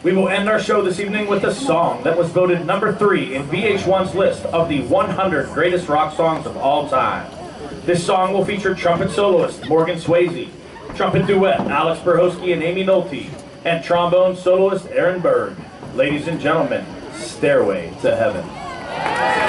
We will end our show this evening with a song that was voted #3 in VH1's list of the 100 greatest rock songs of all time. This song will feature trumpet soloist Morgan Swayze, trumpet duet Alex Berhosky and Amy Nolte, and trombone soloist Aaron Berg. Ladies and gentlemen, Stairway to Heaven.